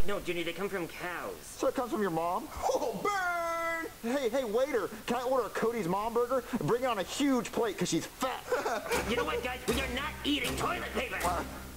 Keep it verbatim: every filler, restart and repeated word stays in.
no, Junior, they come from cows. So it comes from your mom? Oh, burn! Hey, hey, waiter, can I order a Cody's Mom burger? Bring it on a huge plate, because she's fat. You know what, guys? We are not eating toilet paper. What?